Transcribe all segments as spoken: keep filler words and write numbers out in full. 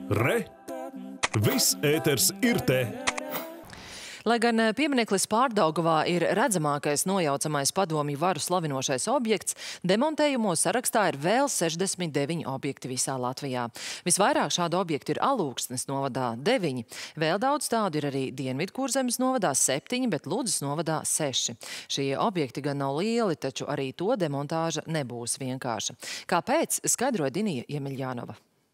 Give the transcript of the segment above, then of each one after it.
Re! Viss ēters ir te! Lai gan piemineklis Pārdaugavā ir redzamākais nojaucamais padomju varu slavinošais objekts, demontējumu sarakstā ir vēl sešdesmit deviņi objekti visā Latvijā. Visvairāk šādu objektu ir Alūksnes novadā deviņi. Vēl daudz tādu ir arī Dienvidkurzemes novadā septiņi, bet Ludzas novadā seši. Šie objekti gan nav lieli, taču arī to demontāža nebūs vienkārša. Kāpēc, skaidroja Dinija Iemeļjānova.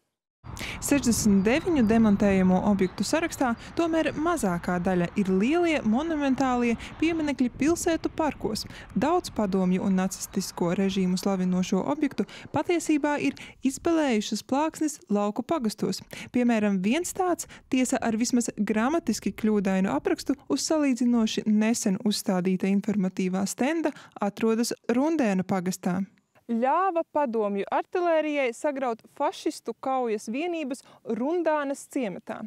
sešdesmit deviņu demontējamo objektu sarakstā tomēr mazākā daļa ir lielie monumentālie pieminekļi pilsētu parkos. Daudz padomju un nacistisko režīmu slavinošo objektu patiesībā ir izpelējušas plāksnes lauku pagastos. Piemēram, viens tāds, tiesa ar vismaz gramatiski kļūdainu aprakstu uz salīdzinoši nesen uzstādīta informatīvā stenda, atrodas Rundēnu pagastā. Ļāva padomju artilērijai sagraut fašistu kaujas vienības Rundānas ciematā.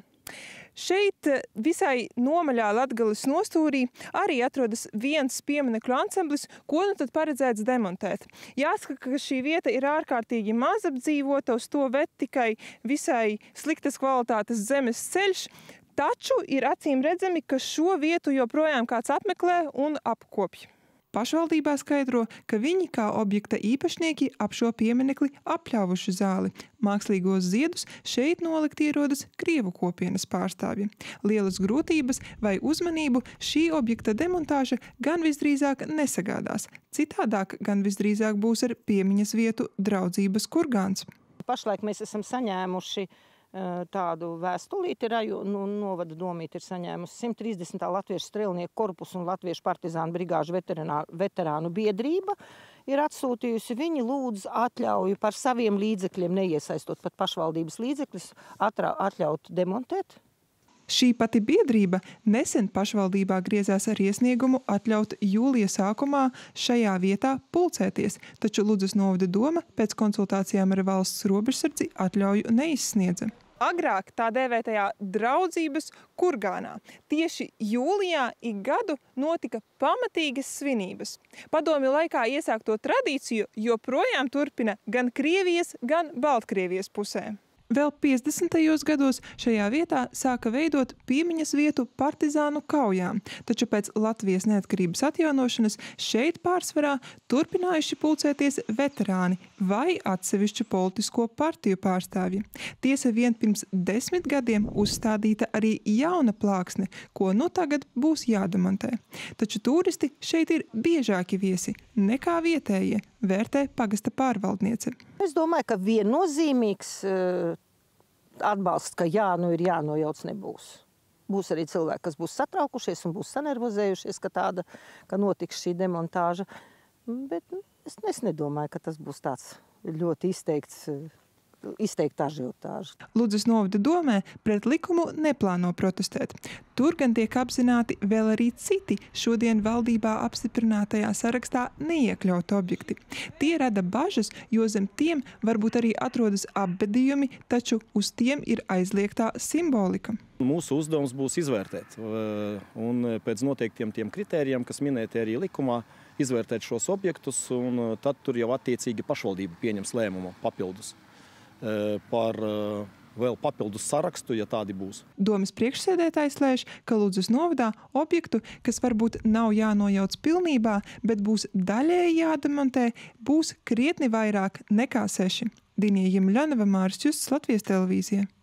Šeit visai nomaļā Latgales nostūrī arī atrodas viens pieminekļu ansamblis, ko nu tad paredzēts demontēt. Jāsaka, ka šī vieta ir ārkārtīgi maz apdzīvota, uz to ved tikai visai sliktas kvalitātes zemes ceļš, taču ir acīm redzami, ka šo vietu joprojām kāds apmeklē un apkopj. Pašvaldībā skaidro, ka viņi kā objekta īpašnieki ap šo pieminekli apļāvuši zāli. Mākslīgos ziedus šeit nolikt ierodas Krievu kopienas pārstāvji. Lielas grūtības vai uzmanību šī objekta demontāža gan visdrīzāk nesagādās. Citādāk gan visdrīzāk būs ar piemiņas vietu Draudzības kurgāns. Pašlaik mēs esam saņēmuši tādu vēstulīti, rajonu novada domīti ir saņēmusi simt trīsdesmitā Latviešu strelnieku korpusu un Latviešu partizānu brigāžu veterānu biedrība ir atsūtījusi. Viņi lūdz atļauju par saviem līdzekļiem, neiesaistot pat pašvaldības līdzekļus, atļaut demontēt. Šī pati biedrība nesen pašvaldībā griezās ar iesniegumu atļaut jūlija sākumā šajā vietā pulcēties, taču Ludzas novada doma pēc konsultācijām ar valsts robežsardzi atļauju neizsniedza. Agrāk tā dēvētajā Draudzības kurgānā tieši jūlijā ik gadu notika pamatīgas svinības. Padomju laikā iesākto tradīciju joprojām turpina gan Krievijas, gan Baltkrievijas pusē. Vēl piecdesmitajos gados šajā vietā sāka veidot piemiņas vietu partizānu kaujām, taču pēc Latvijas neatkarības atjaunošanas šeit pārsvarā turpinājuši pulcēties veterāni vai atsevišķu politisko partiju pārstāvji. Tiesa vien pirms desmit gadiem uzstādīta arī jauna plāksne, ko nu tagad būs jādemontē. Taču turisti šeit ir biežāki viesi nekā vietējie, vērtē pagasta pārvaldniece. Es domāju, ka viennozīmīgs atbalsts, ka jā, nu ir jānojauc, nebūs. Būs arī cilvēki, kas būs satraukušies un būs sanervozējušies, ka tāda, ka notiks šī demontāža. Bet es, es nedomāju, ka tas būs tāds ļoti izteikts, izteikta ažiotāža. Ludzas novada domē pret likumu neplāno protestēt. Tur gan tiek apzināti vēl arī citi šodien valdībā apstiprinātajā sarakstā neiekļauti objekti. Tie rada bažas, jo zem tiem varbūt arī atrodas apbedījumi, taču uz tiem ir aizliegtā simbolika. Mūsu uzdevums būs izvērtēt un pēc noteiktiem tiem kritērijiem, kas minēti arī likumā, izvērtēt šos objektus, un tad tur jau attiecīgi pašvaldība pieņems lēmumu papildus par vēl papildus sarakstu, ja tādi būs. Domes priekšsēdētājs lēš, ka Ludzas novadā objektu, kas varbūt nav jānojauc pilnībā, bet būs daļēji jādemontē, būs krietni vairāk nekā seši. Dinija Iemeļjānova, Māris Justs, Latvijas televīzija.